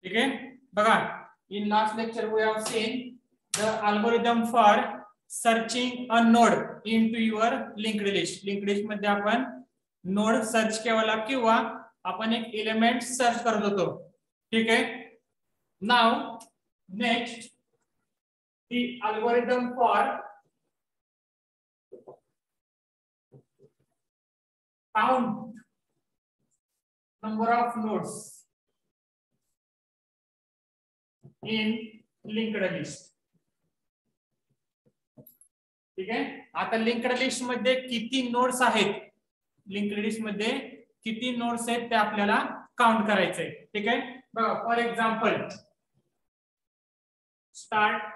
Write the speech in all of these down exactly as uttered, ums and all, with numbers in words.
ठीक आहे बघा. In last lecture we have seen the algorithm for searching a node into your linked list. Linked list मध्ये आपण node search केला किंवा आपण एक एलिमेंट सर्च करत होतो. ठीक आहे. Now next the algorithm for count number of nodes in linked list. ठीक आहे. आता लिंक्ड लिस्ट मध्ये किती नोड्स आहेत, लिंक्ड लिस्ट मध्ये किती नोड्स आहेत ते आपल्याला काउंट करायचे. ठीक आहे बघा. फॉर एक्झाम्पल स्टार्ट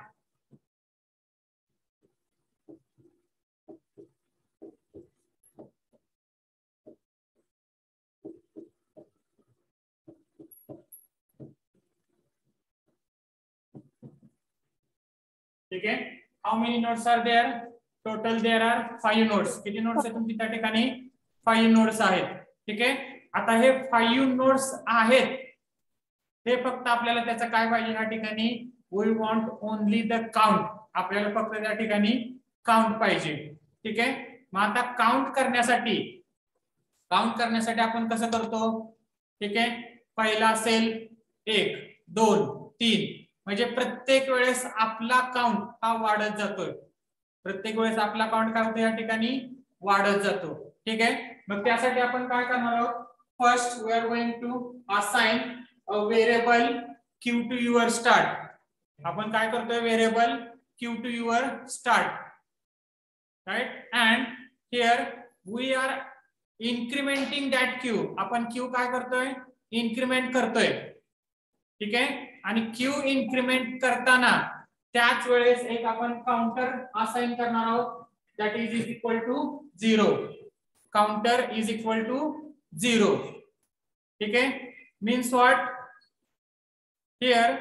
ठीक आहे. How many nodes are there, total there are five nodes. किती नोड्स आहेत तुमच्या त्या ठिकाणी, फाइव नोड्स आहेत. ठीक आहे. आता हे फाइव नोड्स आहेत ते फक्त आपल्याला त्याचं काय पाहिजे या ठिकाणी, we want only the count. आपल्याला फक्त त्या ठिकाणी काउंट पाहिजे. ठीक आहे. मग आता काउंट करण्यासाठी काउंट करण्यासाठी आपण कसं करतो. ठीक आहे. पहिला सेल एक दोन तीन म्हणजे प्रत्येक वेळेस आपला काउंट हा वाढत जातोय. प्रत्येक वेळेस आपला काउंट काय होतो या ठिकाणी, वाढत जातो. ठीक आहे. मग त्यासाठी आपण काय करणार आहोत, first we are going to assign a variable q to your start. आपण काय करतोय, variable q to your start, right. And here we are incrementing that q. आपण क्यू काय करतोय, इन्क्रिमेंट करतोय. ठीक आहे. आणि क्यू इन्क्रिमेंट करताना त्याच वेळेस एक आपण काउंटर असाइन करणार आहोत, that is is equal to zero. Counter is equal to zero. ठीक आहे. Means what, here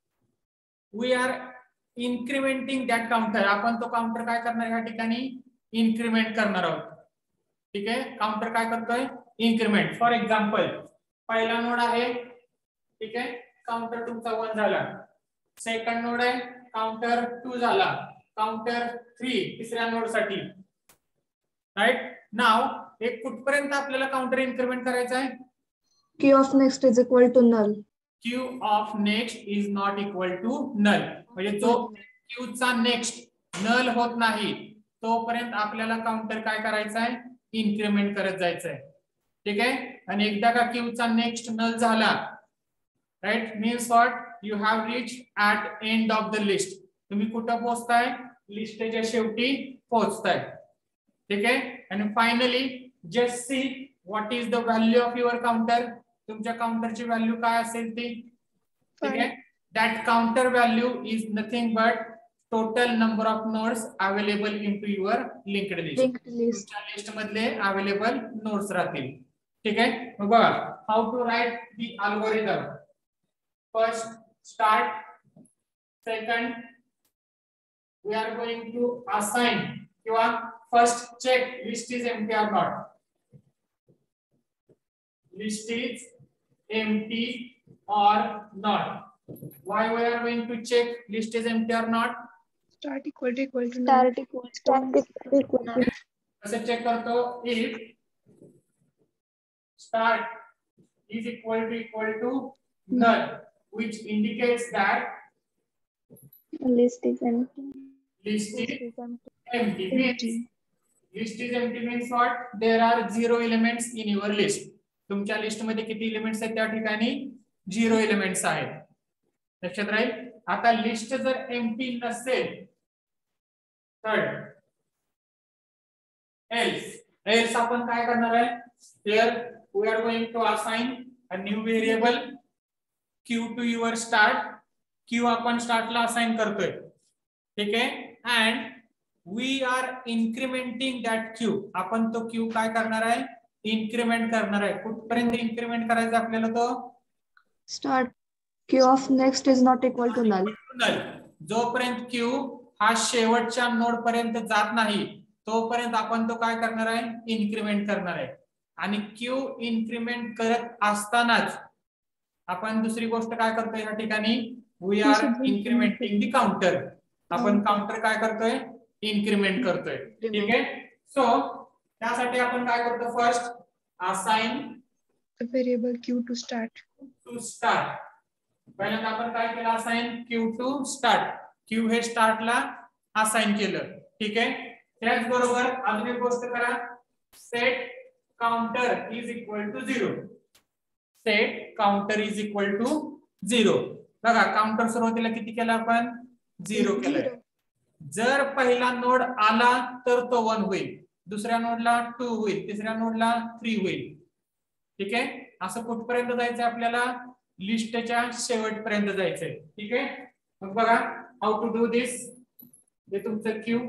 we are incrementing that counter. आपण तो काउंटर काय करणार या ठिकाणी, इन्क्रिमेंट करणार आहोत. ठीक आहे. काउंटर काय करतोय, इन्क्रिमेंट. फॉर एक्झाम्पल पहिला नोड आहे. ठीक आहे. काउंटर तुमचा वन झाला. सेकंड नोड आहे, काउंटर टू झाला. काउंटर थ्री तिसऱ्या नोड साठी, राइट. नाव एक कुठपर्यंत आपल्याला काउंटर इन्क्रिमेंट करायचा आहे, q of next is equal to null. q of next is not equal to null. म्हणजे जो q चा नेक्स्ट नल होत नाही तोपर्यंत आपल्याला काउंटर काय करायचा आहे, इन्क्रिमेंट करत जायचं आहे. ठीक आहे. आणि एकदा का q चा नेक्स्ट नल झाला, right, means what, you have reach at end of the list. तुम्ही कुठं पोहोचताय, लिस्टच्या शेवटी पोहोचताय. ठीक आहे. आणि finally just see what is the value of your counter. तुमच्या काउंटरची व्हॅल्यू काय असेल ती. ठीक आहे. That counter value is nothing but total number of nodes available into your linked list. तुमच्या लिस्ट मधले अवेलेबल नोड्स राहतील. ठीक आहे. मग बघा, how to write the algorithm. First start, second we are going to assign किंवा first check list is empty or not. List is empty or not. Why we are going to check list is empty or not? Start equal to equal to start equal to equal to. कैसे check करतो, if start is equal to equal to null, which indicates that list is empty. List is empty. Means list is empty means what? There are zero elements in your list. तुमच्या list मध्ये किती elements आहेत त्या ठिकाणी, zero elements आहेत. लक्षात राहील. आता लिस्ट जर एम्प्टी नसेल तर एल्स एल्स आपण काय करणार आहे, here we are going to assign a new variable q to your start. Q आपण स्टार्टला असाइन करतोय. ठीक आहे. And we are incrementing that q. आपण तो क्यू काय करणार आहे, इन्क्रिमेंट करणार आहे. कुठपर्यंत इन्क्रिमेंट करायचा आपल्याला तो, start q of next is not equal to null. जोपर्यंत क्यू हा शेवटच्या नोड पर्यंत जात नाही तोपर्यंत आपण तो काय करणार आहे, इन्क्रिमेंट करणार आहे. आणि क्यू इन्क्रिमेंट करत असतानाच आपण दुसरी गोष्ट काय करतोय या ठिकाणी we are incrementing the counter. आपण काउंटर काय करतोय इन्क्रिमेंट करतोय. ठीक आहे. सो त्यासाठी आपण काय करतो first assign variable q to start to start. पहिल्यांदा आपण काय केलं assign q to start. Q हे स्टार्टला असाइन केलं. ठीक आहे. त्याचबरोबर अजून एक गोष्ट करा set counter is equal to zero. Set counter is equal to zero. बघा काउंटर सुरुवातीला किती केला आपण झिरो केलाय. जर पहिला नोड आला तर तो वन होईल, दुसऱ्या नोडला टू होईल, तिसऱ्या नोडला थ्री होईल. ठीक आहे. असं कुठपर्यंत जायचंय आपल्याला लिस्टच्या शेवटपर्यंत जायचंय. ठीक आहे. मग बघा हाऊ टू डू दिस. हे तुमचं q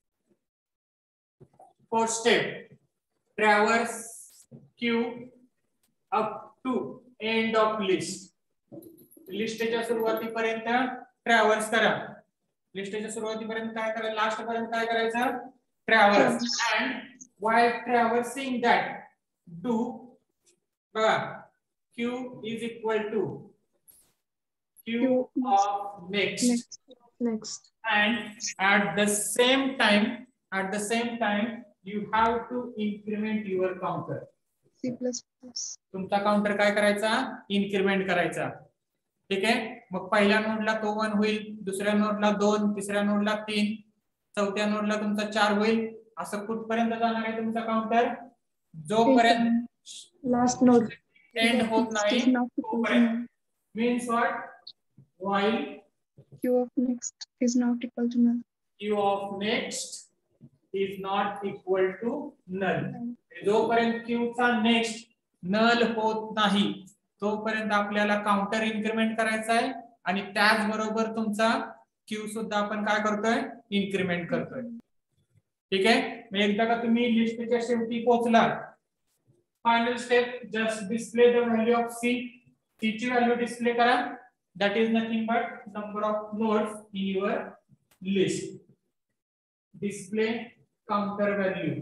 first step traverse q up to end of list. लिस्टच्या सुरुवातीपर्यंत ट्रॅव्हर्स करा. लिस्टच्या सुरुवातीपर्यंत काय करायचं लास्ट पर्यंत काय करायचं traverse. And while traversing that do बघा q is equal to Q of next Next. and at the same time at the same time you have to increment your counter. C plus plus तुमचा counter काय करायचा increment करायचा. ठीक आहे. मग पहिल्या नोडला तो वन होईल, दुसऱ्या नोडला दोन, तिसऱ्या नोडला तीन, चौथ्या नोडला तुमचा चार होईल. असं कुठपर्यंत जाणार आहे तुमचा काउंटर जोपर्यंत Last node. एंड होत नाही तोपर्यंत. Means what while Q of next is not equal to null. Q of next is not equal to null. जोपर्यंत क्यू चा नेक्स्ट नल होत नाही तोपर्यंत आपल्याला काउंटर इन्क्रिमेंट करायचा आहे आणि त्याचबरोबर तुमचा क्यू सुद्धा आपण काय करतोय इन्क्रिमेंट करतोय. ठीक आहे. मग एकदा का तुम्ही लिस्टच्या शेवटी पोहोचला final step just display the value of c. C ची व्हॅल्यू डिस्प्ले करा. That is nothing but number of nodes in your list. Display counter value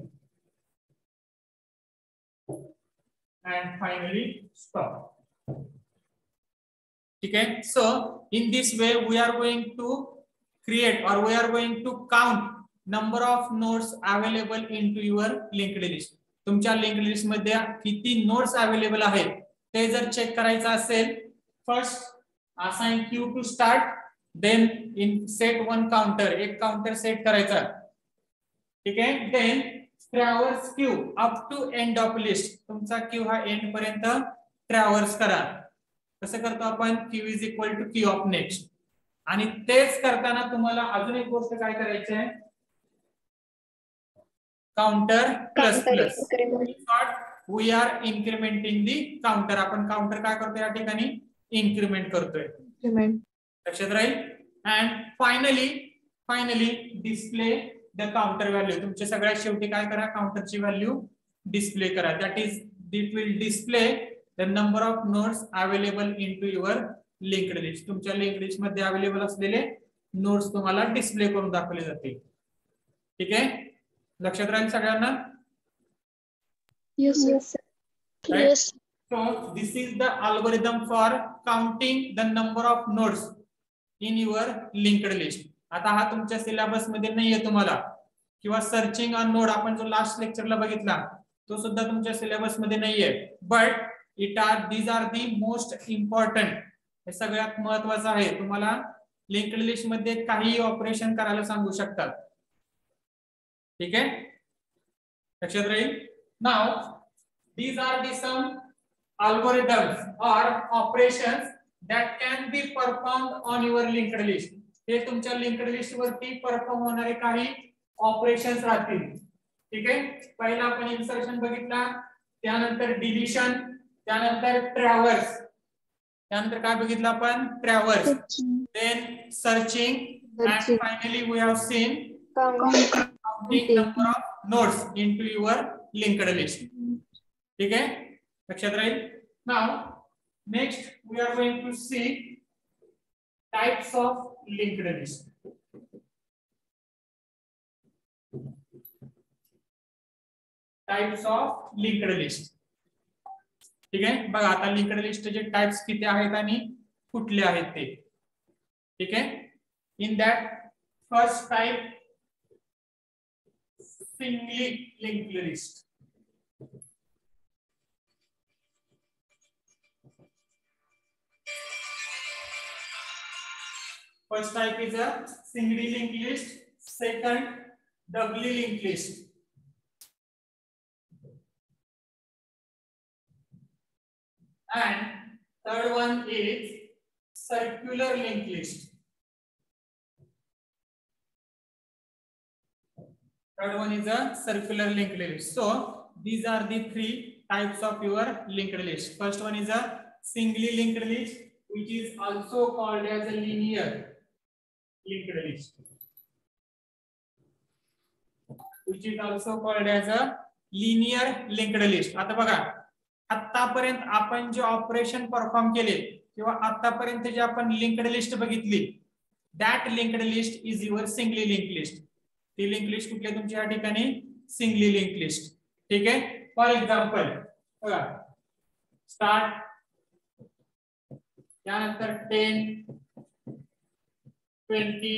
and finally stop. Okay. So in this way we are going to create or we are going to count number of nodes available into your linked list. तुमच्या linked list मध्ये किती nodes available आहेत ते जर check करायचं असेल first assign queue to start, then in set one counter एक counter set करायचा. ठीक आहे. then traverse queue up to end of list. तुमचा क्यू हा एंड पर्यंत ट्रॅव्हर्स करा. कसं करतो आपण q is equal to Q of next. आणि तेच करताना तुम्हाला अजून एक गोष्ट काय करायची आहे counter plus plus. We are incrementing the counter. आपण काउंटर काय करतो या ठिकाणी इन्क्रिमेंट करतोय. लक्षात राहील. And finally finally display the counter value. तुमच्या सगळ्यात शेवटी काय करा काउंटरची व्हॅल्यू डिस्प्ले करा. That is it will display the number of nodes available into your linked list. तुमच्या लिंक्ड लिस्ट मध्ये अवेलेबल असलेले नोड्स तुम्हाला डिस्प्ले करून दाखवले जातील. ठीक आहे. लक्षात राहील सगळ्यांना. Yes Yes, sir. Right? Yes. So this is the algorithm for counting the number of nodes in your linked list. आता हा तुमच्या सिलेबस मध्ये नाहीये तुम्हाला किंवा सर्चिंग ऑन नोड आपण जो लास्ट लेक्चरला बघितला तो सुद्धा तुमच्या सिलेबस मध्ये नाहीये. But it are these are the most important. हे सगळ्यात महत्वाचं आहे. तुम्हाला लिंक्ड लिस्ट मध्ये काही ऑपरेशन करायला सांगू शकतात. ठीक आहे. लक्षात राहील. Now these are the some algorithms or operations that can be performed on your linked list. हे तुमच्या linked list वरती परफॉर्म होणारे काही ऑपरेशन्स राहतील. ठीक आहे. पहिला आपण इन्सर्शन बघितला, त्यानंतर डिलीशन, त्यानंतर ट्रॅव्हर्स, त्यानंतर काय बघितलं आपण traverse, then searching and finally we have seen counting number of nodes into your linked list. ठीक है. लक्षात राहील. Now next we are going to see types of linked list. Types of linked list. ठीक आहे. बघा आता linked लिस्टचे types किती आहेत आणि कुठले आहेत ते. ठीक आहे. In that first type singly linked list. First type is a singly linked list. Second, doubly linked list. And third one is circular linked list. Third one is a circular linked list. So these are the three types of your linked list. First one is a singly linked list, which is also called as a linear linked list, which is also called as a linear linked list. आता बघा आतापर्यंत आपण जे operation perform केले किंवा आतापर्यंत जे आपण लिंक्ड लिस्ट बघितली, that linked list is your singly link list. ती लिंक लिस्ट कुठली तुमच्या या ठिकाणी सिंगली लिंक लिस्ट. ठीक आहे. फॉर एक्झाम्पल बघा स्टार्ट, त्यानंतर टेन, ट्वेंटी,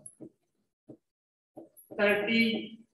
थर्टी,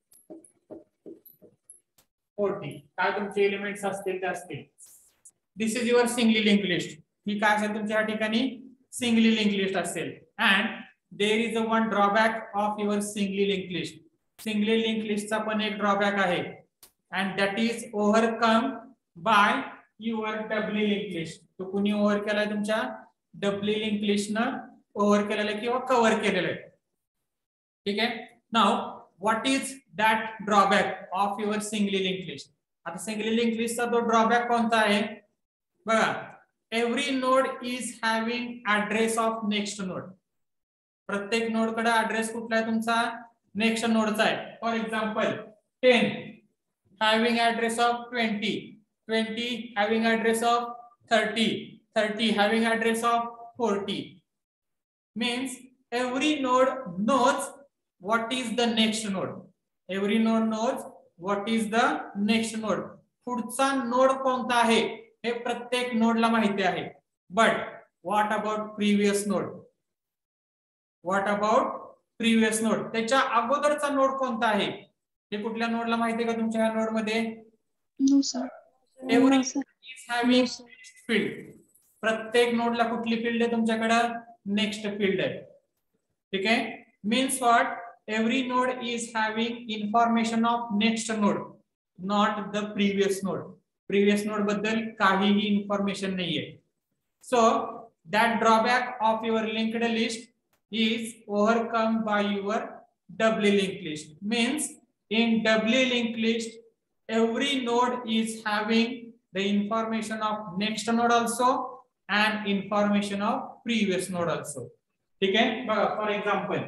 फोर्टी काय तुमचे एलिमेंट्स असतील ते असतील. This is your singly link list. ही काय असेल तुमच्या या ठिकाणी सिंगली लिंक लिस्ट असेल. And there is a one drawback of your singly link list. Singly link लिस्टचा पण एक ड्रॉबॅक आहे, and that is overcome by your doubly link list. तो कुणी ओव्हर केलाय तुमच्या डबली लिंक लिस्ट न ओव्हर केलेलं आहे किंवा कव्हर केलेलं आहे. ठीक आहे. Now what is that drawback of your singly link list. आता सिंगली लिंक लिस्टचा तो ड्रॉबॅक कोणता आहे बघा. Every node is having address of next node. प्रत्येक नोड कडे ऍड्रेस कुठला आहे तुमचा नेक्स्ट नोडचा आहे. For example ten having address of twenty, twenty having address of thirty, thirty having address of forty. Means every node knows what is the next node. Every node knows what is the next node. पुढचा node कोणता आहे हे प्रत्येक नोडला माहिती आहे. But what about previous node. What about previous node. त्याच्या अगोदरचा नोड कोणता आहे हे कुठल्या नोडला माहिती आहे का तुमच्या ह्या नोड मध्ये. No sir. Every node is having field. प्रत्येक नोडला कुठली फील्ड आहे तुमच्याकडे नेक्स्ट फील्ड आहे. ठीक आहे. Means what every node is having information of next node, not the previous node. Previous node बद्दल काहीही इन्फॉर्मेशन नाहीये. So that drawback of your linked list is overcome by your doubly link list. Means in doubly link list every node is having the information of next node also and information of previous node also. ठीक है. बघा for example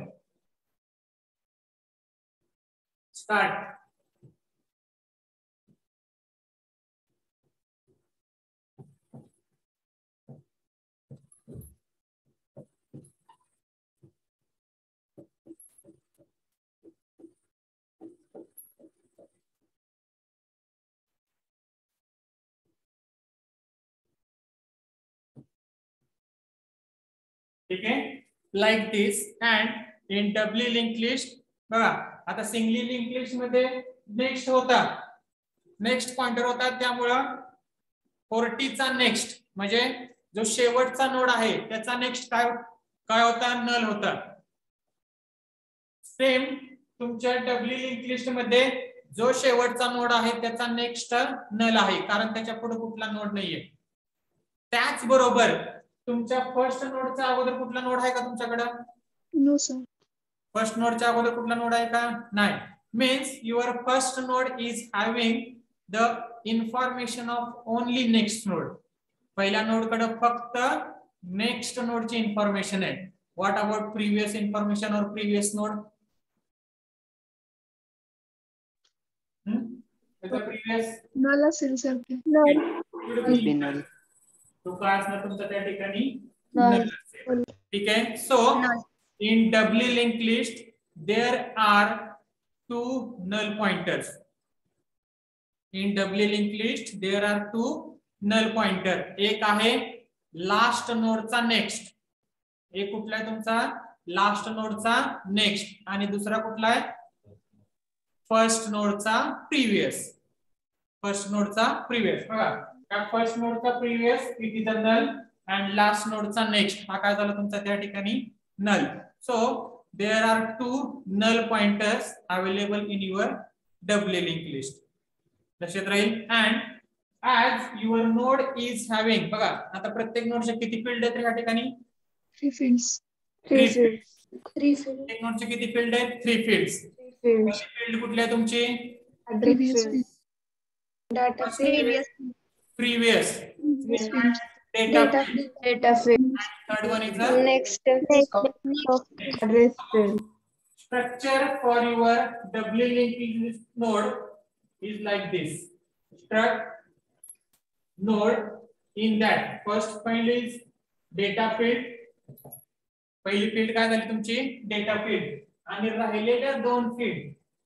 start, ठीक आहे. Like this. And in doubly link list बघा आता singly link list मध्ये next होता, next pointer होता, त्यामुळं फोर्टीचा नेक्स्ट म्हणजे जो शेवटचा नोड आहे त्याचा नेक्स्ट काय काय होता नल होता. सेम तुमच्या डबली लिंक लिस्ट मध्ये जो शेवटचा नोड आहे त्याचा नेक्स्ट नल आहे कारण त्याच्या पुढे कुठला नोड नाहीये. त्याचबरोबर तुमच्या फर्स्ट नोडच्या अगोदर कुठला नोड आहे का तुमच्याकडे. No sir. फर्स्ट नोडच्या अगोदर कुठला नोड आहे का नाही. Means your first node is having the information of only next node. पहिल्या नोड कडे फक्त नेक्स्ट नोडची इन्फॉर्मेशन आहे. व्हॉट अबाउट प्रिव्हियस इन्फॉर्मेशन और प्रिव्हियस नोड. प्रिव्हियस Null असेल sir ते. Null. तो काय असणार तुमचा त्या ठिकाणी Null. null. ठीक आहे. So in doubly link list there are two null pointers. In doubly linked list there are two null pointer, एक आहे लास्ट नोडचा नेक्स्ट, एक कुठला आहे तुमचा लास्ट नोडचा नेक्स्ट, आणि दुसरा कुठला आहे फर्स्ट नोडचा प्रिव्हियस. फर्स्ट नोडचा प्रिव्हियस बघा, फर्स्ट नोडचा प्रिव्हियस it is a null and last नोडचा नेक्स्ट हा काय झाला तुमचा त्या ठिकाणी null. So there are two null pointers available in your doubly linked list. लक्षात राहील. and as your node is having बघा आता प्रत्येक नोडचे किती फील्ड आहेत या ठिकाणी Three fields. Three Three fields. Three fields. प्रत्येक नोडचे किती फील्ड आहेत three fields. Three fields. Field कुठले आहे तुमचे Address Previous field. field. Data field. Previous Previous field. Data Data field. Data field. Third one is Next address field. structure for your doubly linked node is like this. Struct node in that first field is data field. पहिली field काय झाली तुमची data field, आणि राहिलेल्या दोन field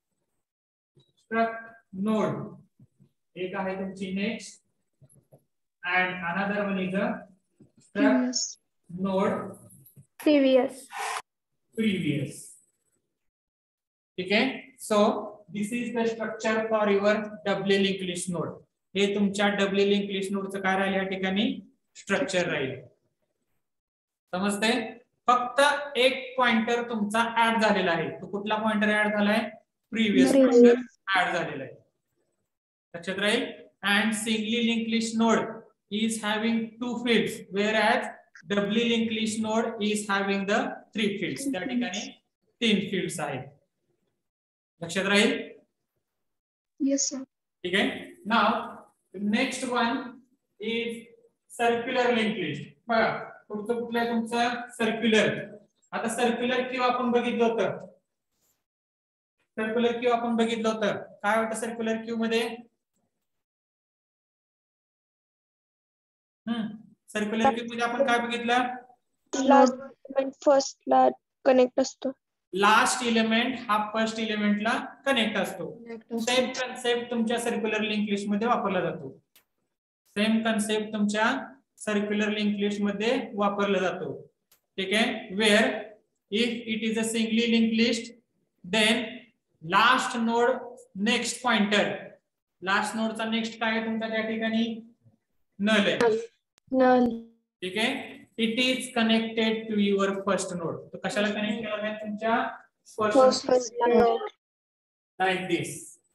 struct node, एक आहे तुमची next and another one is a struct Previous. node Previous. previous. ठीक आहे. So this is the structure for your doubly link list node. हे तुमच्या डबली लिंक लिस्ट नोडचं काय राहील या ठिकाणी स्ट्रक्चर राहील. समजते. फक्त एक पॉइंटर तुमचा ऍड झालेला आहे. तो कुठला पॉइंटर ऍड झालाय प्रिव्हियस पॉइंटर ऍड झालेला आहे. लक्षात राहील. And singly link list node is having two fields whereas doubly link list node is having the three fields. त्या ठिकाणी तीन फील्ड्स आहेत. लक्षात राहील. Yes, sir. ठीक आहे. नाव next one is circular link list. बघा पुढचं कुठलं आहे तुमचं सर्क्युलर. आता सर्क्युलर क्यू आपण बघितलं होतं. सर्क्युलर क्यू आपण बघितलं होतं. काय होतं सर्क्युलर क्यू मध्ये. हम्म सर्क्युलर क्यू मध्ये आपण काय बघितलं फर्स्ट ला कनेक्ट असतो. लास्ट इलेमेंट हा फर्स्ट इलेमेंटला कनेक्ट असतो. सेम कन्सेप्ट तुमच्या सर्क्युलर लिंक लिस्ट मध्ये वापरला जातो. सेम कन्सेप्ट तुमच्या सर्क्युलर लिंक लिस्ट मध्ये वापरला जातो. ठीक आहे. Where if it is a singly link list then last node next pointer. Last नोडचा नेक्स्ट काय आहे तुमचा त्या ठिकाणी नल आहे. Null. ठीक आहे. It is connected to your first node. तो कशाला कनेक्ट केला आहे तुमच्या First first node. Like this.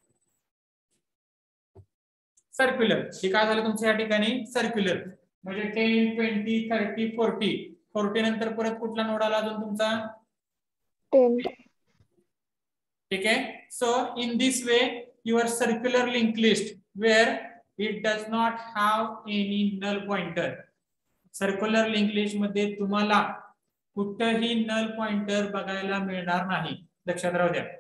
Circular हे काय झालं तुमच्या या ठिकाणी सर्क्युलर म्हणजे ten twenty thirty forty. Forty नंतर परत कुठला नोड आला अजून तुमचा Ten. ठीक आहे. So in this way your circular link list where it does not have any null pointer. Circular link list मध्ये तुम्हाला कुठेही नल पॉइंटर बघायला मिळणार नाही. लक्षात राहू द्या.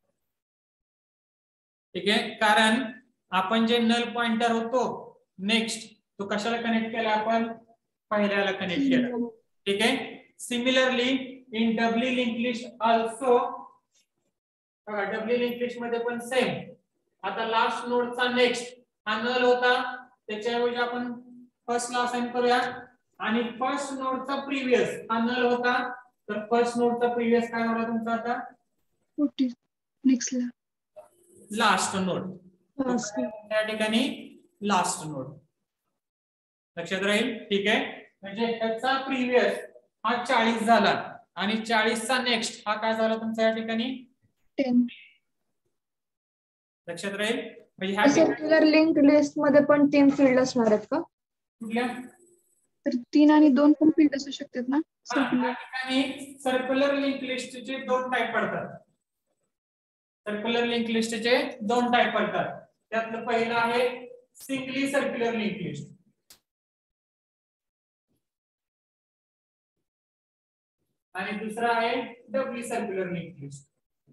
ठीक आहे. कारण आपण जे नल पॉइंटर होतो नेक्स्ट तो कशाला कनेक्ट केला आपण पहिल्याला कनेक्ट केला. ठीक आहे. Similarly in doubly link list also doubly link list मध्ये पण सेम. आता लास्ट नोडचा नेक्स्ट हा नल होता त्याच्याऐवजी आपण फर्स्ट ला असाइन करूया. आणि फर्स्ट नोडचा प्रिव्हियस हा नल होता तर फर्स्ट नोडचा प्रिव्हियस काय होता तुमचा आता Forty. Next ला. Last node. त्या ठिकाणी लास्ट नोड. लक्षात राहील. ठीक आहे. म्हणजे त्याचा प्रिव्हियस हा चाळीस झाला आणि चाळीस चा नेक्स्ट हा काय झाला तुमचा या ठिकाणी Ten. लक्षात राहील. म्हणजे ह्या सर्क्युलर लिंक लिस्ट मध्ये पण तीन फील्ड असणार आहेत का. कुठल्या तर तीन आणि दोन पण field असू शकतात ना. Circular. ठिकाणी सर्क्युलर लिंक लिस्टचे दोन टाईप पडतात. सर्क्युलर लिंक लिस्टचे दोन टाईप पडतात. त्यातलं पहिलं आहे सिंगली सर्क्युलर लिंक लिस्ट. आणि दुसरा आहे डबली सर्क्युलर लिंक लिस्ट.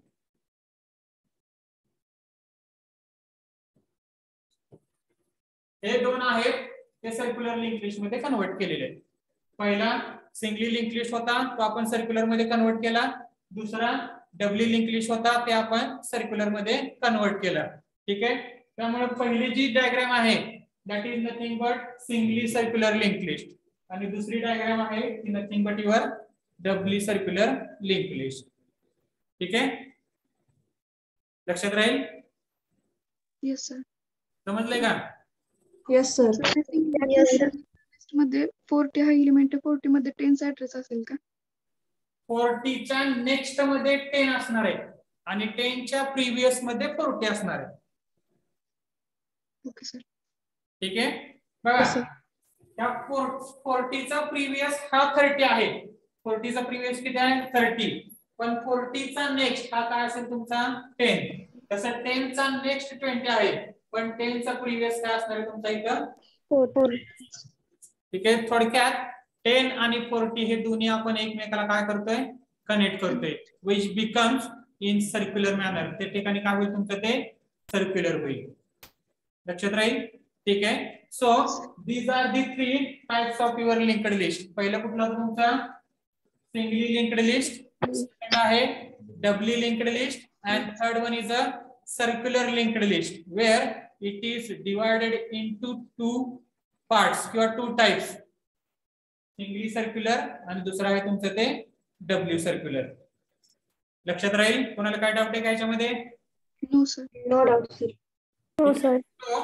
हे दोन आहेत ते सर्क्युलर लिंक लिस्ट मध्ये कन्वर्ट केलेले आहेत. पहिला सिंगली लिंक लिस्ट होता तो आपण सर्क्युलर मध्ये कन्वर्ट केला. दुसरा डबली लिंक लिस्ट होता ते आपण सर्क्युलर मध्ये कन्वर्ट केला. ठीक आहे. त्यामुळे पहिली जी डायग्राम आहे that is nothing but singly circular link list. आणि दुसरी डायग्राम आहे ती nothing but your doubly circular link list. ठीक आहे, लक्षात राहील. Yes sir. समजलंय का? Yes, sir. Yes, sir. मध्ये फोर्टी हा एलिमेंट फोर्टी मध्ये टेनचा ऍड्रेस असेल का? फोर्टीच्या नेक्स्ट मध्ये टेन असणार आहे आणि टेनच्या प्रिव्हियस मध्ये फोर्टी असणार आहे. Okay sir. ठीक आहे, बघा त्या फोर्टीचा प्रिव्हियस हा थर्टी आहे. फोर्टीचा प्रिव्हियस किती आहे? थर्टी. पण फोर्टीचा नेक्स्ट हा काय असेल तुमचा? टेन. तसं टेनचा नेक्स्ट ट्वेंटी आहे, पण टेनचा प्रिव्हियस काय असणार आहे तुमचा इथं? Four. ठीक आहे, थोडक्यात टेन आणि फोर्टी हे दोन्ही आपण एकमेकाला काय करतोय? कनेक्ट करतोय, which becomes in circular manner. त्या ठिकाणी काय होईल तुमचं? ते सर्क्युलर होईल. लक्षात राहील. ठीक आहे. So these are the three types of your linked list. पहिलं कुठलं होतं तुमचा? Singly linked list. सेकंड आहे doubly linked list and third one is a circular linked list where it is divided into two parts किंवा two types, singly circular आणि दुसरा आहे तुमचं ते डब्ल्यू सर्क्युलर. लक्षात राहील. कोणाला काय डाऊट आहे का याच्यामध्ये? No sir. No doubt, sir. No, sir.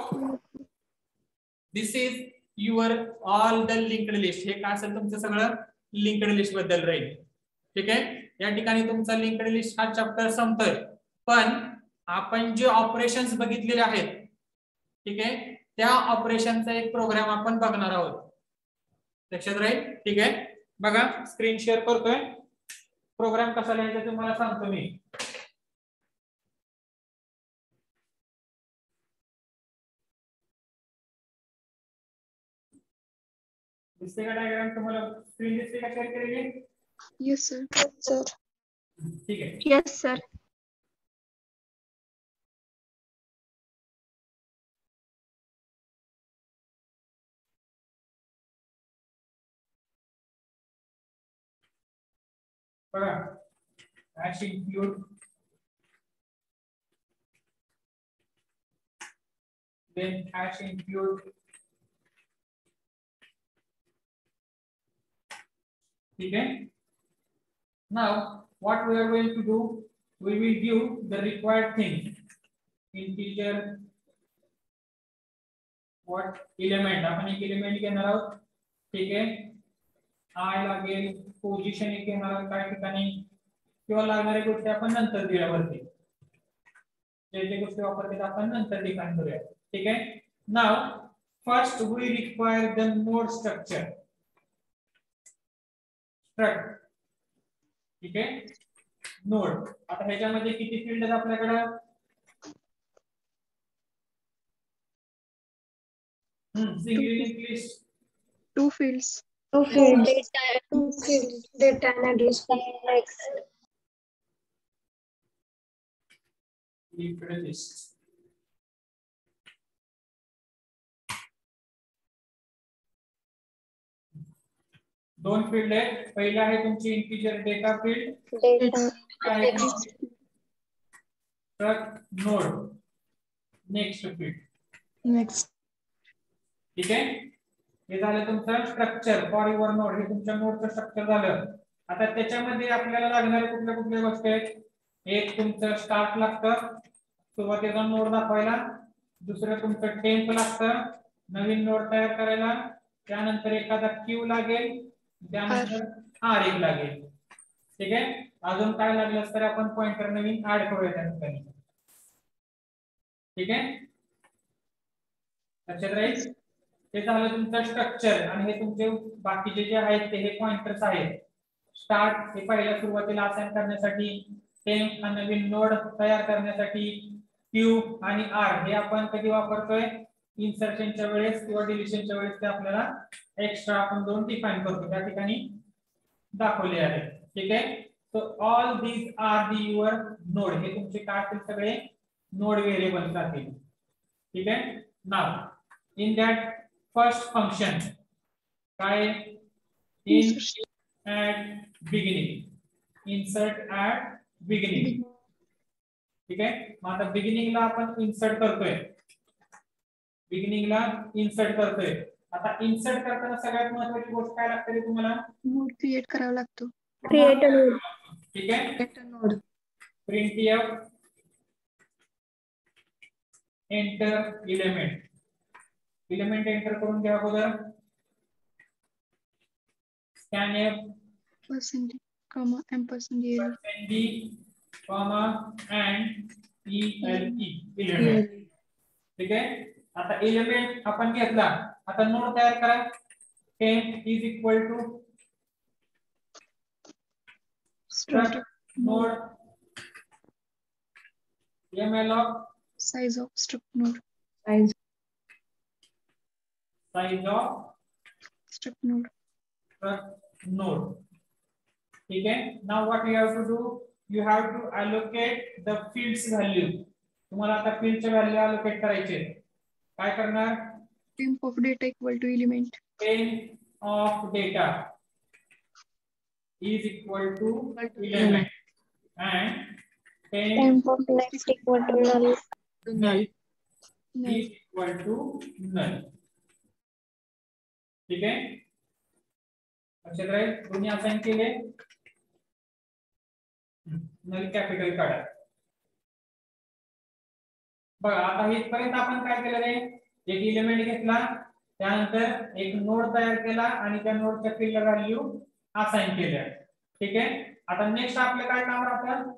This is your all the linked list. हे काय असेल तुमचं सगळं लिंक्ड लिस्ट बद्दल राहील. ठीक आहे, या ठिकाणी तुमचा लिंक्ड लिस्ट हा चॅप्टर संपतोय. पण आपण जे ऑपरेशन्स बघितलेले आहेत, ठीक आहे, त्या ऑपरेशनचा एक प्रोग्राम आपण बघणार आहोत. लक्षात राहील. ठीक आहे, बघा स्क्रीन शेअर करतोय. प्रोग्राम कसा लिहायचा तुम्हाला सांगतो मी. दिसते का डायग्राम तुम्हाला? स्क्रीन दिसते का शेअर केलेली? Yes sir. Sir. ठीक आहे. Yes, sir. बघा hash include then hash include ठीक है. Now what we are going to do, we will give the required thing, integer what element. आपण एक एलिमेंट घेणार आहोत. ठीक आहे, आय लागेल, पोझिशन एक घेणार आहोत काही ठिकाणी, किंवा लागणाऱ्या गोष्टी आपण नंतर दिल्यावरती जे जे गोष्टी वापरतात आपण नंतर डिफाइन करूया. ठीक आहे. Now first we require the node structure. Struct. ठीक आहे, नोड. आता ह्याच्यामध्ये किती फील्ड आहेत आपल्याकडे? Hmm single link list two fields. Two fields. Data. Two fields. Data and address. Next. Linked list. दोन फील्ड आहेत. पहिला आहे तुमची integer data field. Data. Struct node. Next field. Next. ठीक आहे, हे झालं तुमचं स्ट्रक्चर फॉर युअर नोड. हे तुमच्या नोडचं स्ट्रक्चर झालं. आता त्याच्यामध्ये आपल्याला लागणारे कुठल्या कुठल्या गोष्टी आहेत? एक तुमचं स्टार्ट लागतं, सुरुवातीचा नोड दाखवायला. दुसरं तुमचं टेम्प लागतं, नवीन नोड तयार करायला. त्यानंतर एखादा क्यू लागेल, त्यानंतर आर एक लागेल. ठीक आहे, अजून काय लागलं तर आपण पॉइंटर नवीन ऍड करूया त्या ठिकाणी. ठीक आहे, लक्षात राहील. हे झालं तुमचं स्ट्रक्चर. आणि हे तुमचे बाकीचे जे आहेत ते हे पॉइंटर्स आहेत. स्टार्ट हे पहिल्या सुरुवातीला असाइन करण्यासाठी, टेम्प हा नवीन नोड तयार करण्यासाठी, क्यू आणि आर हे आपण कधी वापरतोय? इन्सर्शनच्या वेळेस किंवा डिलिशनच्या वेळेस ते आपल्याला एक्स्ट्रा आपण दोन डिफाइन करतो, त्या ठिकाणी दाखवले आहे. ठीक आहे, so all these are the your node. हे तुमचे काय असतील? सगळे नोड व्हेरिएबल्स असतील. ठीक आहे. Now in that first function काय? In at beginning. Insert at beginning. ठीक आहे, मग आता बिगिनिंगला आपण इन्सर्ट करतोय. बिगिनिंगला इन्सर्ट करतोय. आता इन्सर्ट करताना सगळ्यात महत्त्वाची गोष्ट काय लागते रे तुम्हाला? नोड क्रिएट करावा लागतो. Create a node. ठीक आहे. Get a node. printf enter element element enter करून घ्या अगोदर. scanf पर्सेंटेज कॉमा एम्परसँड यल d comma and ele element. ठीक आहे. आता एलिमेंट आपण घेतला. आता नोड तयार करा. temp is equal to struct node malloc size of struct node Size. size of struct node struct node. ठीक है. Now what you have to do? You have to allocate the fields value. तुम्हाला आता field चे value allocate करायचे. काय करणार? temp of data equal to element. temp of data is equal to element and temp Temp of next equal to null. Null. is equal to null. ठीक है. लक्षात राहील. दोन्ही असाइन केले. नल कॅपिटल काढा. बघा आता इथपर्यंत आपण काय केलं रे? एक एलिमेंट घेतला, त्यानंतर एक नोड तयार केला आणि त्या नोडच्या फील्डला व्हॅल्यू असाइन केल्या. ठीक आहे. आता नेक्स्ट आपलं काय काम राहतं?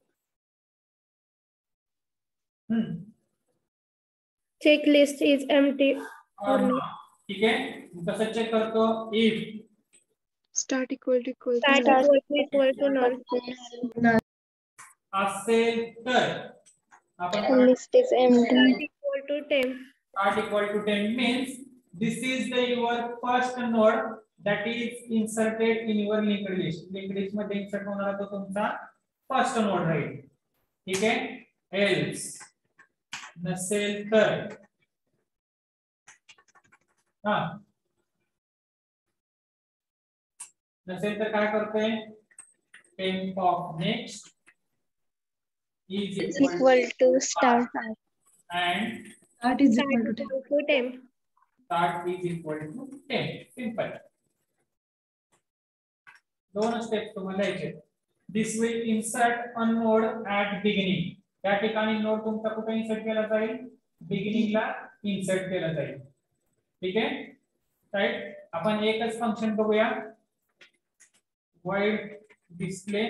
हम्म Check list is empty or not. ठीक आहे. कसं चेक करतो? If Start equal to equal to Start null. equal to equal to null. असेल तर आपण List is empty. Equal to temp. start equal to ten means this is the your first node that is inserted in your linked list. linked list मध्ये insert होणारा तो तुमचा first node राहील. ठीक आहे. else नसेल तर हा नसेल तर काय करतोय? temp of next is Is equal equal to start. and That is Start equal to ten. equal to temp. start is equal to ten. Simple. दोन स्टेप्स तुम्हाला यायचे. This will insert a node at beginning. त्या ठिकाणी node तुमचा कुठे insert केला जाईल? बिगिनिंगला insert केला जाईल. ठीक आहे. राईट. आपण एकच फंक्शन बघूया. void display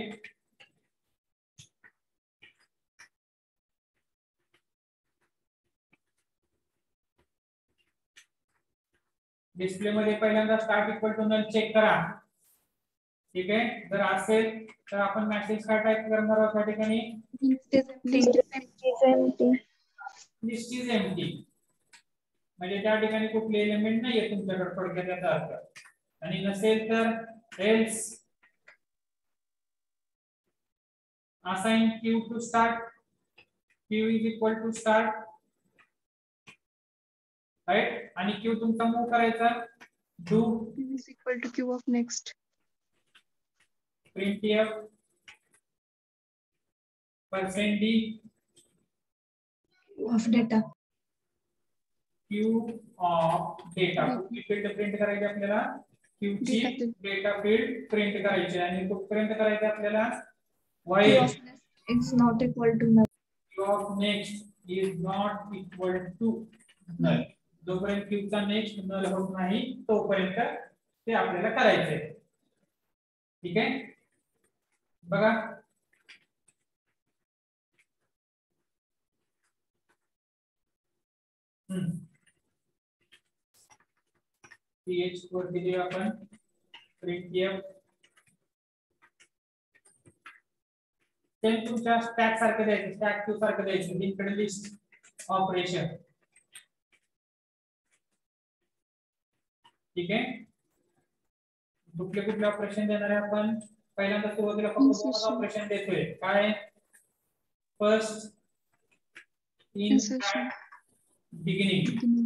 डिस्प्ले मध्ये पहिल्यांदा start equal to null check करा. ठीक आहे. जर असेल तर आपण मेसेज काय टाइप करणार आहोत त्या ठिकाणी? List is empty. List is empty. List is empty. म्हणजे त्या ठिकाणी कुठले एलिमेंट नाहीये तुमच्याकडे थोडक्यात याचा अर्थ. आणि नसेल तर else assign queue to start. queue is equal to start. Right. आणि क्यू तुमचा मूव करायचा do is equal to queue of next. printf percent d Of data. queue of data. कुठली फील्ड प्रिंट करायची आपल्याला? क्यू ची Data field. Data field print करायची आणि कुठपर्यंत करायची आपल्याला? Q while of next is not equal to null. q of next is not equal to null. जोपर्यंत q चा नेक्स्ट नल होत नाही तोपर्यंत ते आपल्याला करायचे. ठीक आहे. बघा हम्म ph वरती जे आपण printf ते तुमच्या स्टॅक सारखं द्यायचं. स्टॅक टू सारखं द्यायचं. Linked list operation. ठीक आहे. कुठले कुठले ऑपरेशन देणार आहे आपण? पहिल्यांदा सुरुवातीला फक्त दोनच ऑपरेशन देतोय. काय? First in Insertion. Beginning. Beginning.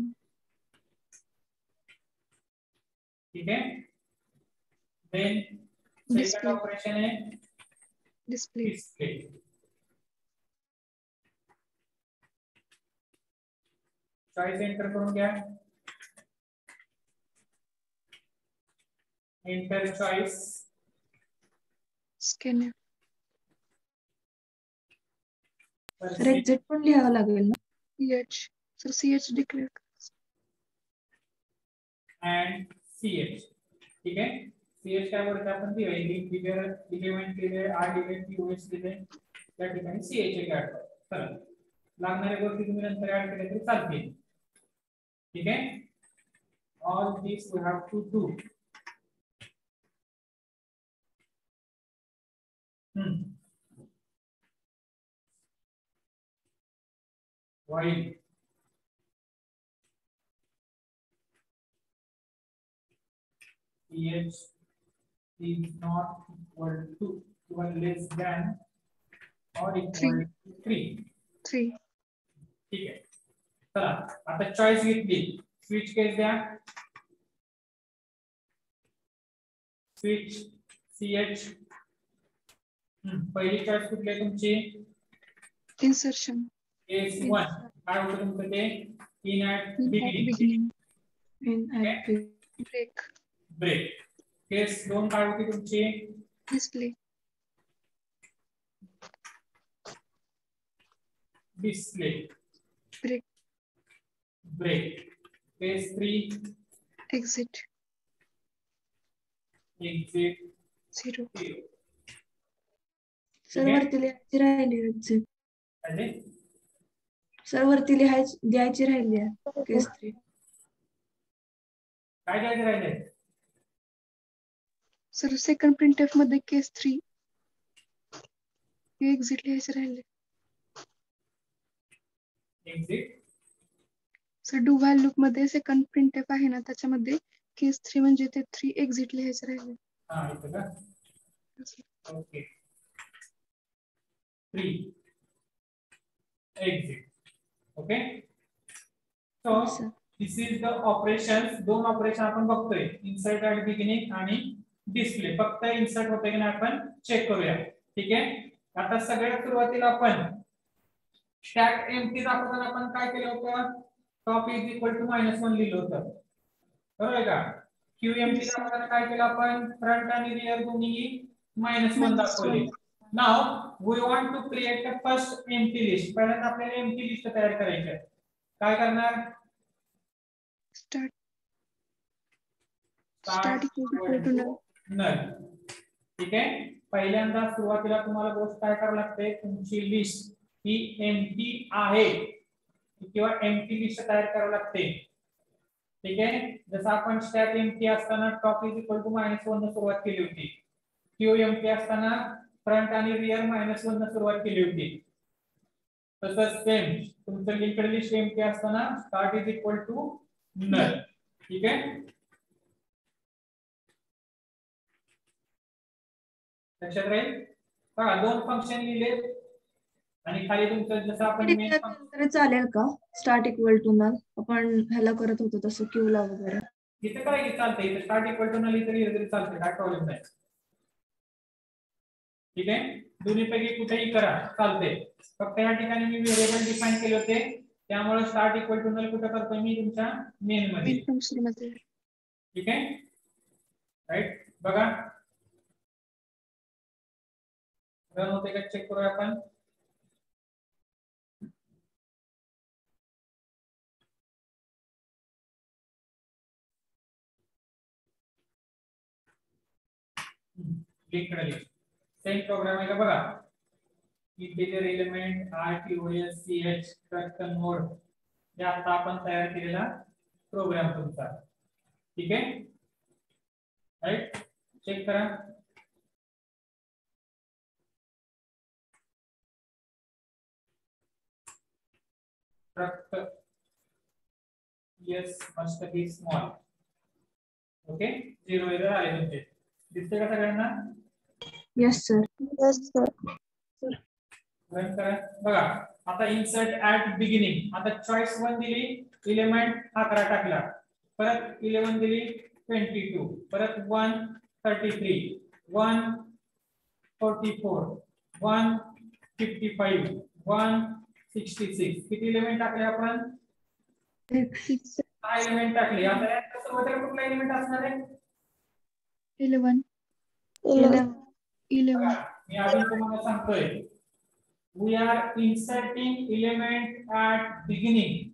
ठीक है. Then second Display. ऑपरेशन है Display. डिस्प्ले. चॉईस एंटर करून घ्या. Enter choice. Scanner. Sir exit पण लिहावं लागेल ना. H sir CH declare. And CH. ठीक आहे. सीएच काय बोलतो आपण ती इंटिजर एलिमेंट दिले, आर दिले, पीओएस दिले, त्या ठिकाणी सीएच एक ऍड करा. चला लागणाऱ्या गोष्टी तुम्ही नंतर ऍड केल्या तरी चालतील. ठीक आहे. All this we have to do. Hmm while pH is not equal to or less than or equal to three. Three. ठीक आहे. चला आता चॉईस घेतली. स्विच केस द्या. Switch CH. पहिली चॉईस कुठली आहे तुमची? इन्सर्शन. केस वन काय होतं तुमचं ते? In at beginning. Beginning. In at break. Break. Case दोन काय होती तुमची? Display. Display. Break. Break. Case three exit. Exit. Zero. Sir वरती लिहायची राहिली एक्झिट. आणि सर वरती लिहायची द्यायची राहिली आहे केस थ्री. काय द्यायचं राहिले? सर सेकंड प्रिंटफ मध्ये केस थ्री एक्झिट लिहायचे राहिले. Exit. Sir do while loop मध्ये सेकंड प्रिंटफ आहे ना, त्याच्यामध्ये केस थ्री म्हणजे ते थ्री एक्झिट लिहायचे राहिले. हा इथं का? Okay. Three exit. Okay. So sir this is the operations. दोन ऑपरेशन आपण बघतोय, इन्सर्ट ऍट बिगिनिंग आणि डिस्प्ले. फक्त इन्सर्ट होते की नाही आपण चेक करूया. ठीक आहे. आता सगळ्यात सुरुवातीला आपण स्टॅक एम्प्टी दाखवताना आपण काय केलं होतं? Top is equal to minus one लिहिलं होतं. बरोबर आहे का? क्यू एम्प्टी दाखवताना काय केलं आपण? फ्रंट आणि रिअर दोन्ही मायनस वन दाखवले. Now we want to create a first empty list. पहिल्यांदा आपल्याला एम्प्टी लिस्ट तयार करायची आहे. काय करणार? Start. Start equal to null. ठीक आहे. पहिल्यांदा सुरुवातीला तुम्हाला गोष्ट काय करावी लागते? तुमची लिस्ट ही एम्प्टी आहे किंवा एम्प्टी लिस्ट तयार करावी लागते. ठीक आहे. जसं आपण स्टॅक एम्प्टी असताना top is equal to minus one सुरुवात केली होती. क्यू एम्प्टी असताना फ्रंट आणि रिअर मायनस वन सुरुवात केली होती. तसंच सेम तुमचं लिंक्ड लिस्ट एम्प्टी असताना start is equal to null. ठीक आहे. लक्षात राहील. बघा दोन फंक्शन लिहिले आणि खाली तुमचं जसं आपण मेन तरी चालेल का? स्टार्ट इक्वल टू नल आपण ह्याला करत होतो तसं क्यू ला वगैरे. इथं काय चालतंय? इथं स्टार्ट इक्वल टू नल तरी तरी चालतंय, काय प्रॉब्लेम नाही. ठीक आहे. दोन्हीपैकी कुठेही करा चालते. फक्त या ठिकाणी मी व्हेरिएबल डिफाइन केले होते, त्यामुळे स्टार्ट इक्वल टू नल कुठे करतोय मी? तुमच्या मेन मध्ये. फंक्शन मध्ये. ठीक आहे. राईट. बघा रन होते का चेक करूया आपण. लिंक्ड लिस्ट सेम प्रोग्राम आहे का? बघा integer element I P O S C H struct node हे आता आपण तयार केलेला प्रोग्राम तुमचा. ठीक आहे. राईट. चेक करा. Struct yes must be small. Okay. Zero error आले तुमचे. दिसते का सगळ्यांना? Yes sir. Yes, sir. Run करा. बघा आता इन्सर्ट ऍट बिगिनिंग. आता चॉईस वन दिली, एलिमेंट अकरा टाकला. परत इलेवन दिली, ट्वेंटी टू. परत one thirty three, one forty four, one fifty five, one sixty six. किती एलिमेंट टाकले आपण? सिक्स हा एलिमेंट टाकले. आता यात सुरुवातीला कुठला एलिमेंट असणार आहे? Eleven eleven. इलेवन मी आधी तुम्हाला सांगतोय, we are inserting element at beginning.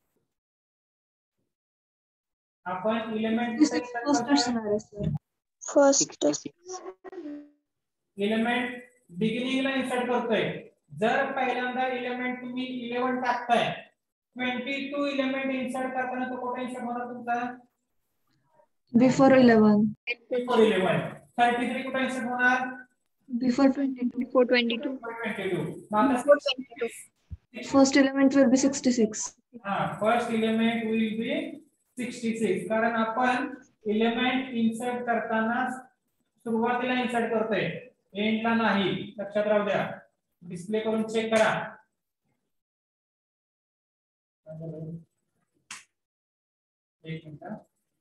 आपण एलिमेंट कुठे insert फर्स्ट करतोय? असणार आहे सर. First. sixty-six. एलिमेंट बिगिनिंगला इन्सर्ट करतोय. जर पहिल्यांदा एलिमेंट तुम्ही इलेवन टाकताय, ट्वेंटी टू एलिमेंट इन्सर्ट करताना तो कुठे इन्सर्ट होणार तुमचा? Before eleven. Before eleven. Thirty three कुठे इन्सर्ट होणार? Before twenty two. Before twenty-two. Twenty two. मग Before आता twenty-two. First element will be sixty six. हा first element will be sixty six. कारण आपण एलिमेंट इन्सर्ट करताना सुरुवातीला इन्सर्ट करतोय, एंडला नाही. लक्षात राहू द्या. डिस्प्ले करून चेक करा. एक मिनिट.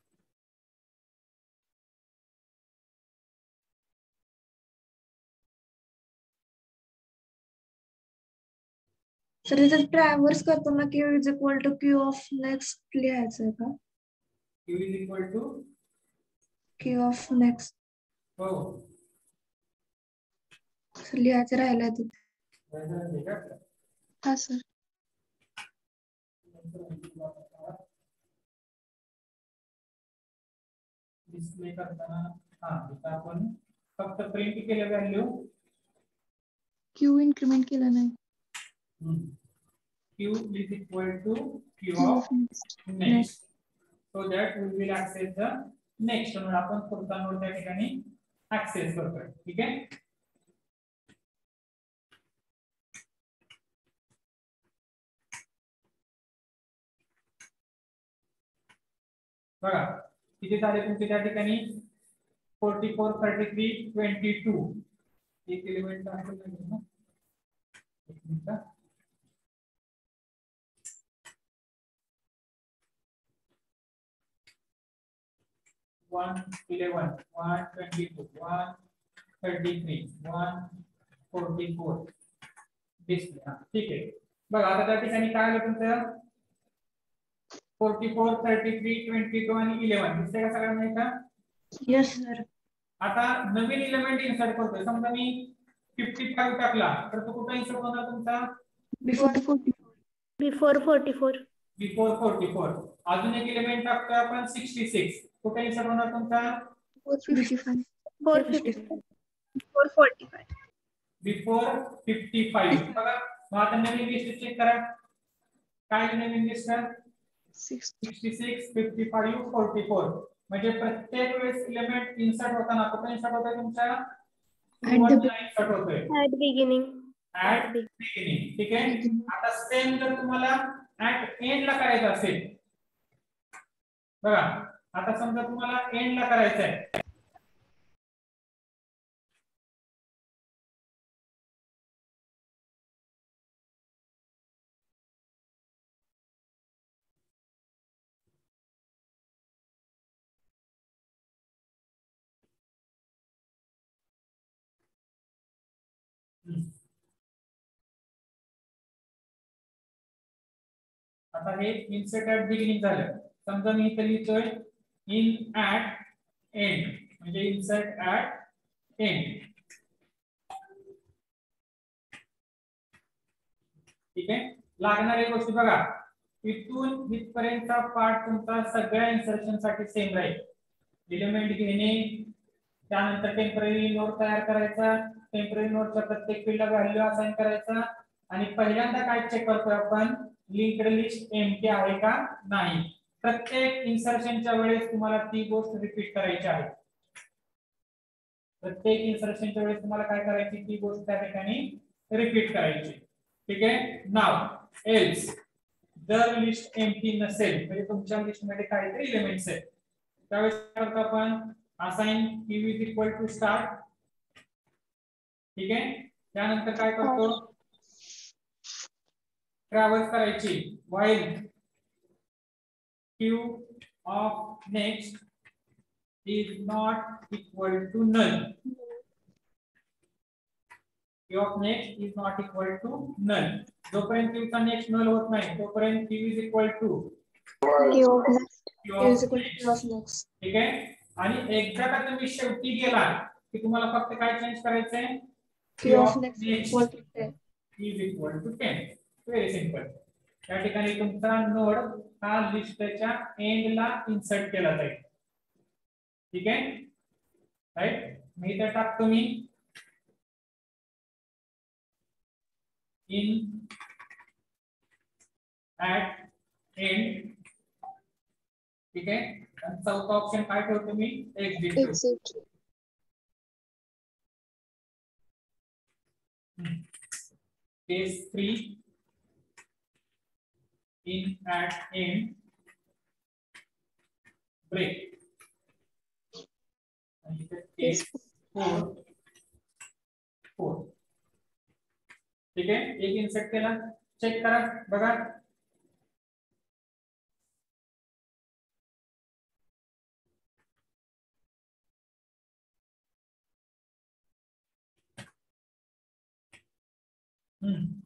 सर इथे ट्रॅव्हर्स करताना queue is equal to Q of next लिहायचं आहे का? Q is equal to queue of next हो लिहायचं राहिलंय तिथे. हा सर. डिस्प्ले करताना हा इथं आपण फक्त प्रिंट केलं व्हॅल्यू. क्यू इन्क्रीमेंट केला नाही. Q is equal to Q Q of of next. next, so that we will access the next. म्हणून आपण पुढचा नोड त्या ठिकाणी ऍक्सेस करतोय. ठीक आहे. बघा किती झाले तुमचे त्या ठिकाणी? Forty four, thirty three, twenty two. एक एलिमेंट दाखवलं ना. एक minute. one eleven, one twenty-two, one thirty-three, one forty-four. Display. हा ठीक आहे. बघा आता त्या ठिकाणी काय आलं तुमचं? Forty four, thirty three, twenty two आणि इलेवन. दिसतंय का सगळ्यांना इथं? Yes sir. आता नवीन एलिमेंट इन्सर्ट करतोय. समजा मी फिफ्टी फाइव्ह टाकला तर तो कुठे इन्सर्ट होणार तुमचा? Before forty. Before forty-four. Before forty four. अजून एक एलिमेंट टाकतोय आपण सिक्स्टी सिक्स. कुठे इन्सर्ट होणार तुमचा? Fifty five. Before fifty. Before forty-five. Before fifty five. बघा मग आता नवीन लिस्ट चेक करा. काय नवीन लिस्ट? Six. Sixty six, fifty five, forty four. म्हणजे प्रत्येक वेळेस एलिमेंट इन्सर्ट होताना कुठे इन्सर्ट होतोय तुमच्या? सुरुवातीला इन्सर्ट होतोय. At beginning. At beginning. ठीक आहे. आता सेम जर तुम्हाला ऍट एंड ला करायचं असेल, बघा आता समजा तुम्हाला एंड ला करायचं आहे. आता हे इन्सर्ट ऍट बिगिनिंग झालं. समजा मी इथे लिहितोय इन ऍट एंड, म्हणजे इन्सर्ट ऍट एंड. ठीक आहे. लागणारी गोष्टी बघा, इथून इथपर्यंतचा पार्ट तुमचा सगळ्या इन्सर्शन साठी सेम राहील. एलिमेंट घेणे, त्यानंतर टेम्पररी नोड तयार करायचा, टेम्पररी नोडच्या प्रत्येक फील्डला व्हॅल्यू असाइन करायचा, आणि पहिल्यांदा काय चेक करतोय आपण? लिंक्ड लिस्ट एम्प्टी आहे का नाही. प्रत्येक इन्सर्शनच्या वेळेस तुम्हाला ती गोष्ट रिपीट करायची आहे. प्रत्येक इन्सर्शनच्या वेळेस तुम्हाला काय करायची? ती गोष्ट त्या ठिकाणी रिपीट करायची. ठीक आहे. नाव एल्स जर लिस्ट एम्प्टी नसेल, म्हणजे तुमच्या लिस्ट मध्ये काहीतरी एलिमेंट्स आहेत, त्यावेळेस काय करतो आपण? Assign Q is equal to start. ठीक आहे. त्यानंतर काय करतो? ट्रॅव्हल्स करायची. While Q of next is not equal to null. Q of next is not equal to null. जोपर्यंत क्यूचा नेक्स्ट नल होत नाही तोपर्यंत Q is equal to Q of next. Q Q of is equal to Q next. of next. ठीक आहे. आणि एकदा का तुम्ही शेवटी गेला की तुम्हाला फक्त काय चेंज करायचंय Q of next is equal to ten. is equal to ten. Very simple. या ठिकाणी तुमचा नोड हा लिस्टच्या एंडला इन्सर्ट केला जाईल. ठीक आहे. राईट. मी इथे टाकतो मी इन ऍट एंड. ठीक आहे. आणि चौथा ऑप्शन काय ठेवतो मी exit. Exit. Case three in at end break. आणि इथे केस फोर फोर. ठीक आहे. एक इन्सर्ट केला. चेक करा बघा. हम्म.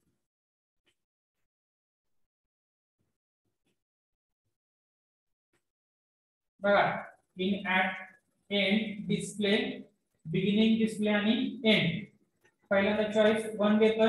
बघा in at end display beginning display आणि एंड. पहिल्यांदा चॉईस वन देतोय.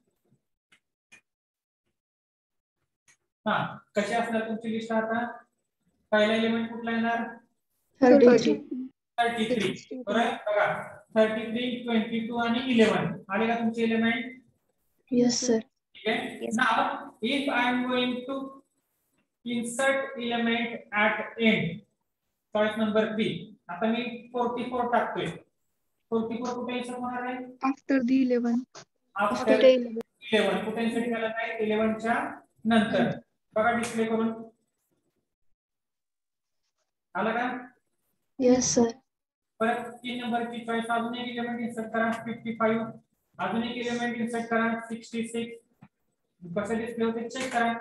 हा कशी असणार तुमची लिस्ट आता. पहिला एलिमेंट कुठला येणार thirty-three. Thirty three. बरोबर. बघा थर्टी थ्री ट्वेंटी टू आणि इलेव्हन आले का तुमचे एलिमेंट. Yes, sir. ठीक आहे. Now if I am going to insert element at end choice number three. आता मी फोर्टी फोर टाकतोय. फोर्टी फोर कुठे इन्सर्ट होणार आहे after the eleven. After eleven. कुठे इन्सर्ट केला आहे इलेव्हनच्या नंतर. बघा डिस्प्ले करून आला का. Yes, sir. परत तीन नंबरची चॉईस अजून एक एलिमेंट इन्सर्ट करा फिफ्टी फाइव्ह. अजून एक एलिमेंट इन्सर्ट करा सिक्स्टी सिक्स. कसं डिस्प्ले होते चेक करा.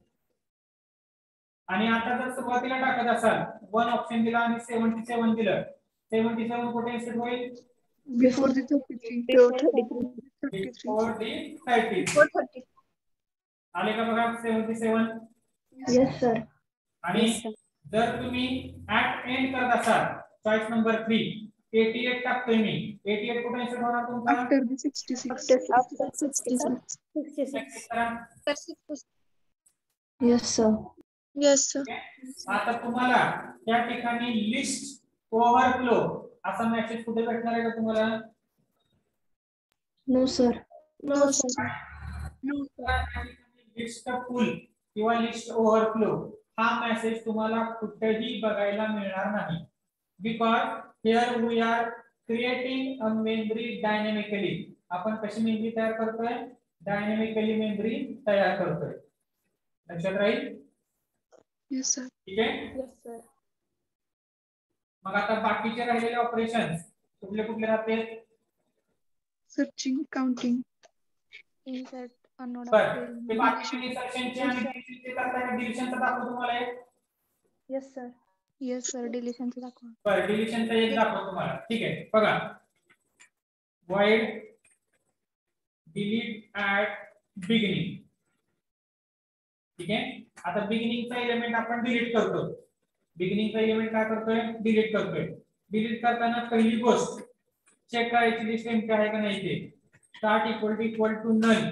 आणि आता जर सुरुवातीला टाकत असाल वन ऑप्शन दिला आणि सेव्हन्टी सेव्हन दिलं. सेव्हन्टी सेव्हन कुठे इन्सर्ट होईल before the thirty three. Before the thirty. four thirty. आले का बघा सेव्हन्टी सेव्हन. Yes, sir. आणि जर तुम्ही ऍट एंड करत असाल choice number three eighty eight टाकतोय मी. एटी एट कुठे इन्सर्ट होणार तुमचा after the sixty six. After sixty-six. Check करा. Yes, sir. Yes, sir. आता तुम्हाला त्या ठिकाणी लिस्ट ओव्हरफ्लो असा मेसेज कुठे भेटणार आहे का तुम्हाला. No, sir. No, sir. List full किंवा लिस्ट ओव्हरफ्लो हा मेसेज तुम्हाला कुठेही बघायला मिळणार नाही. Because here we are creating a memory dynamically. आपण कशी मेमरी तयार करतोय डायनॅमिकली मेमरी तयार करतोय. लक्षात राहील. Yes sir. ठीक आहे. Yes, sir. मग आता बाकीचे राहिलेले ऑपरेशन्स कुठले कुठले राहते. Searching, counting. Insert unknown बरं field. ते बाकीचे इन्सर्शनचे आणि डिलीशनचे करताना डिलीशनचं दाखवतो तुम्हाला एक. Yes, sir. Yes, sir. Deletion चं दाखवा. बरं डिलीशनचा एक दाखवतो तुम्हाला. ठीक आहे बघा void delete at beginning. ठीक आहे. आता बिगिनिंगचा एलिमेंट आपण डिलीट करतो. बिगिनिंगचा एलिमेंट काय करतोय डिलीट करतोय. डिलीट करताना पहिली गोष्ट चेक करायची लिस्ट एम्प्टी आहे का नाही ते. Start equal to equal to null.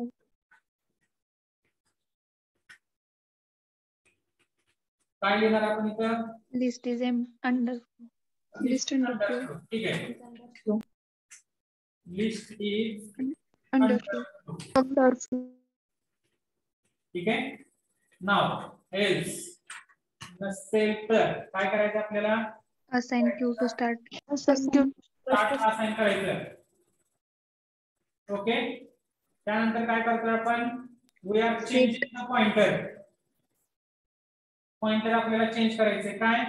काय लिहिणार आपण इथं List is em under. List under ठीक आहे. List is under Under. ठीक आहे. नाव एल्स नसेल तर काय करायचं आपल्याला Assign Q to start. Start assign करायचं. ओके. त्यानंतर काय करतोय आपण we are changing the pointer. Pointer आपल्याला चेंज करायचे काय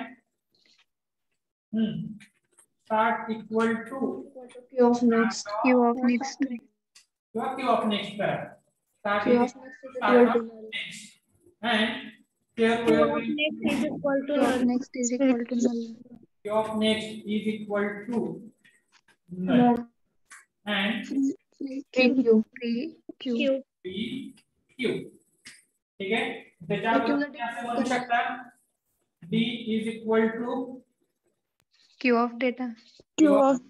hmm start equal to Q of next. Q of next. किंवा क्यू ऑफ नेक्स्ट करा. Start Q of next is equal to null. Next and here we are going Next is equal to null. Next is equal to null. q of next is equal to null Null. and Three Q. Q. p q. ठीक आहे. त्याच्या अगोदर तुम्ही असं म्हणू शकता D is equal to Q of data. Q of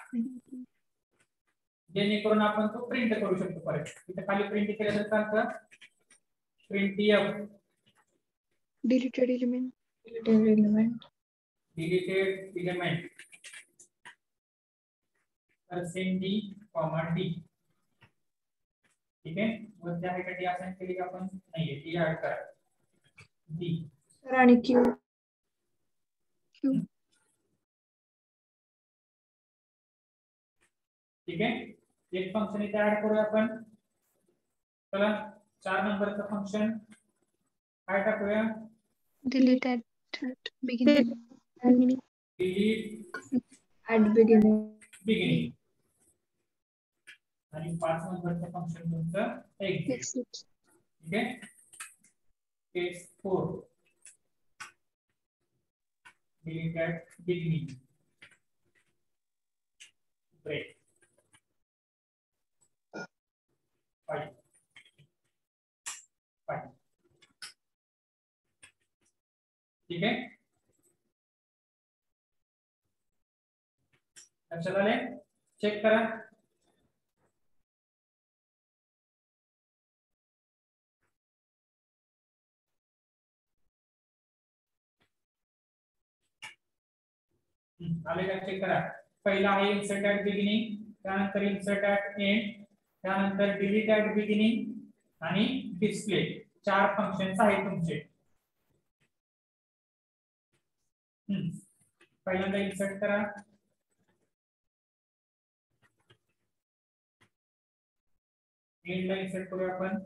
जेणेकरून आपण तो प्रिंट करू शकतो परत. इथे खाली प्रिंट केलं तर चालतं. Print F deleted element. Element deleted element percent D comma D. ठीक आहे. वर त्या डी असाइन केली की आपण नाहीये डी ऍड करा डी सर आणि क्यू क्यू. ठीक आहे. एक फंक्शन इथे ऍड करूया आपण. चला चार नंबरचं फंक्शन काय टाकूया. Delete at beginning. Delete at beginning beginning. आणि पाच नंबरचं फंक्शन तुमचं एक्झिट. एक्सिट. ठीक आहे. Case four delete at beginning break five five. ठीक आहे. लक्षात आले. चेक करा. आले का चेक करा. पहिला आहे इन्सर्ट ऍट बिगिनिंग, त्यानंतर इन्सर्ट ऍट एंड, त्यानंतर डिलीट ऍट बिगिनिंग आणि डिस्प्ले. चार फंक्शन्स आहेत तुमचे. हम्म पहिल्यांदा इन्सर्ट करा. एंड ला इन्सर्ट करूया आपण.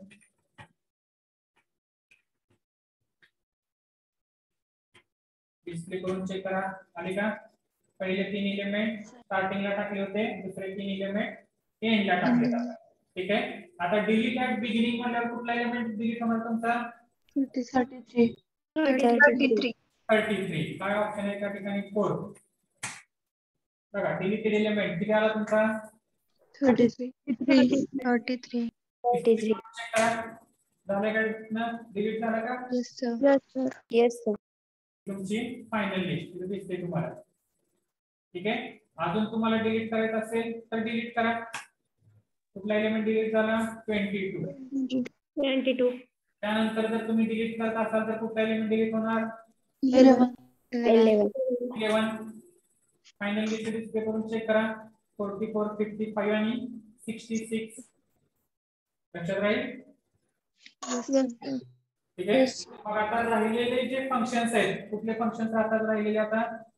डिस्प्ले करून चेक करा. आले का. पहिले तीन एलिमेंट स्टार्टिंगला टाकले होते, दुसरे तीन एलिमेंट एंडला टाकले जातात. ठीक आहे. आता डिलीट ऍट बिगिनिंग म्हणल्यावर कुठला एलिमेंट डिलीट होणार तुमचा. Thirty three thirty-three. Thirty three. काय ऑप्शन आहे त्या ठिकाणी फोर. बघा डिलीटेड एलिमेंट किती आला तुमचा. Thirty three. thirty-three. Thirty three. thirty-three. Check करा. झालं का डिलीट झालं का. Yes sir. Yes, sir. Yes, sir. तुमची फायनल लिस्ट इथे दिसते तुम्हाला. ठीक आहे. अजून तुम्हाला डिलीट करायचं असेल तर डिलीट करा. कुठला एलिमेंट डिलीट झाला. Twenty two. Twenty-two. त्यानंतर जर तुम्ही डिलीट करत असाल तर कुठला एलिमेंट डिलीट होणार. Eleven. Eleven. Eleven. Final list display करून चेक करा. फोर्टी फोर, फिफ्टी फाईव्ह आणि सिक्स्टी सिक्स. लक्षात राहील. Yes, sir. ठीक आहे. मग आता राहिलेले जे फंक्शन्स आहेत, कुठले फंक्शन्स राहतात राहिलेले आता.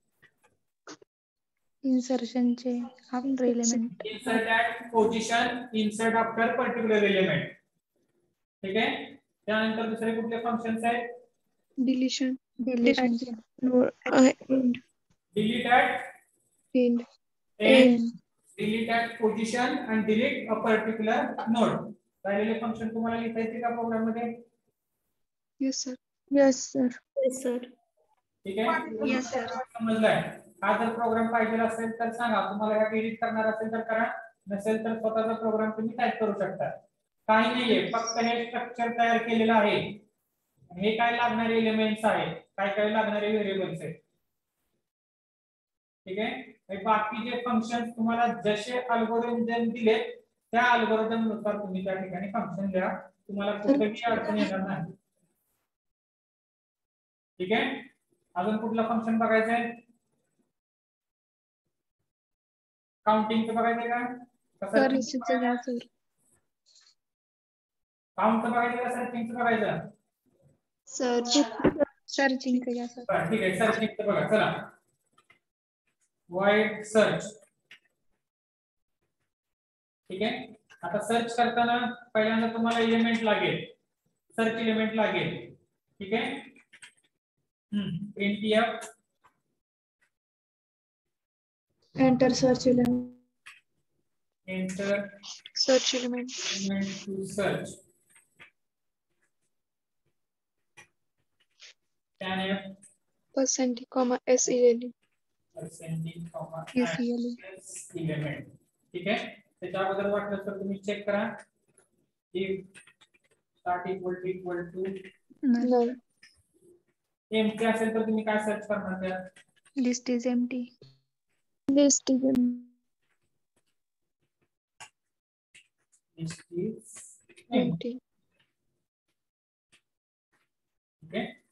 इन्सर्शनचे after element. Insert at position, insert after particular element. ठीक आहे. त्यानंतर दुसरे कुठले फंक्शन्स आहेत. Deletion. Deletion. No, uh, end. Delete at end. End, delete at position आणि डिलीट अ पर्टिक्युलर नोड. राहिलेले फंक्शन तुम्हाला लिहिता येते का प्रोग्राम मध्ये. Yes sir. Yes, sir. Yes, sir. ठीक आहे. Yes, sir. समजलाय. हा जर प्रोग्राम पाहिजे असेल तर सांगा. तुम्हाला ह्या एडिट करणार असेल तर करा, नसेल तर स्वतःचा प्रोग्राम तुम्ही टाईप करू शकता. काही नाहीये, फक्त हे स्ट्रक्चर तयार केलेलं आहे. हे काय लागणारे एलिमेंट्स आहेत, काय काय लागणारे व्हेरिएबल्स आहेत. ठीक आहे. बाकी जे फंक्शन तुम्हाला जसे अल्गोरिदम दिले त्या अल्गोरिदम नुसार तुम्ही त्या ठिकाणी फंक्शन द्या. तुम्हाला कुठेही अडचण येणार नाही. ठीक आहे. अजून कुठलं फंक्शन बघायचं आहे. काउंटिंगचं बघायचं का. सर रिसिप्टचं घ्या सर. काउंटचं बघायचं का सर्चिंगचं बघायचं. सर्च. सर्चिंगचं घ्या सर. बरं ठीक आहे. सर्चिंगचं बघा. चला वाईड सर्च. ठीक आहे. आता सर्च करताना पहिल्यांदा तुम्हाला एलिमेंट लागेल, सर्च एलिमेंट लागेल. ठीक आहे. Hmm print F enter search element. Enter search element. Element to search. टॅन F percent comma S eleven. Percentage comma S eleven. S element. ठीक आहे. त्याच्या अगोदर वाटलं तर तुम्ही चेक करा. If start equal to equal to null. Empty असेल तर तुम्ही काय सर्च करणार त्यात? List is empty. List is List is empty. empty. Okay.